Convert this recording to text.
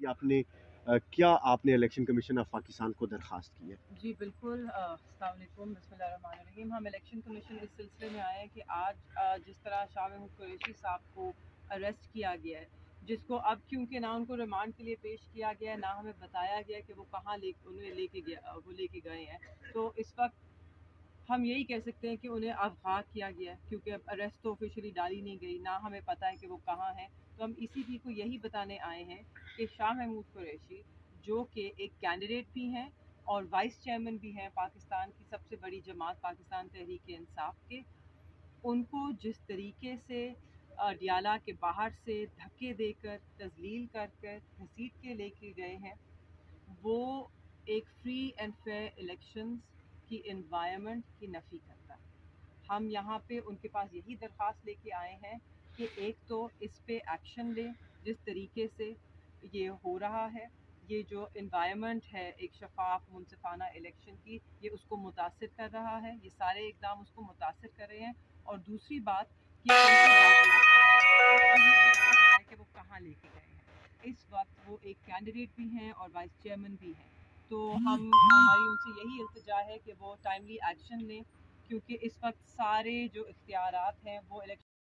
कि क्या आपने इलेक्शन कमीशन ऑफ पाकिस्तान को दरख्वास्त की है? जी बिल्कुल। अस्सलाम वालेकुम, बिस्मिल्लाहिर्रहमानिर्रहीम। हम इलेक्शन कमीशन इस सिलसिले में आए हैं कि आज जिस तरह शाह महमूद कुरैशी साहब को अरेस्ट किया गया है, जिसको अब क्योंकि ना उनको रिमांड के लिए पेश किया गया है, ना हमें बताया गया कि वो कहाँ उन्हें लेके गए हैं, तो इस वक्त हम यही कह सकते हैं कि उन्हें अगवा किया गया है, क्योंकि अब अरेस्ट तो ऑफिशियली डाली नहीं गई, ना हमें पता है कि वो कहाँ हैं। तो हम इसी को यही बताने आए हैं कि शाह महमूद कुरैशी, जो कि एक कैंडिडेट भी हैं और वाइस चेयरमैन भी हैं पाकिस्तान की सबसे बड़ी जमात पाकिस्तान तहरीक इंसाफ के, उनको जिस तरीके से डियाला के बाहर से धक्के देकर, तजलील कर कर घसीट के लेके गए हैं, वो एक फ्री एंड फेयर इलेक्शंस की इन्वायरमेंट की नफ़ी करता है। हम यहाँ पे उनके पास यही दरख्वास्त लेके आए हैं कि एक तो इस पे एक्शन लें, जिस तरीके से ये हो रहा है, ये जो इन्वायरमेंट है एक शफाफ मुनसिफाना इलेक्शन की, ये उसको मुतासिर कर रहा है, ये सारे इकदाम उसको मुतासिर कर रहे हैं। और दूसरी बात कि कि वो कहाँ लेके गए हैं। इस वक्त वो एक कैंडिडेट भी हैं और वाइस चेयरमैन भी हैं, तो हमारी उनसे यही इल्तिजा है कि वो टाइमली एक्शन लें, क्योंकि इस वक्त सारे जो इख्तियारात हैं वो इलेक्शन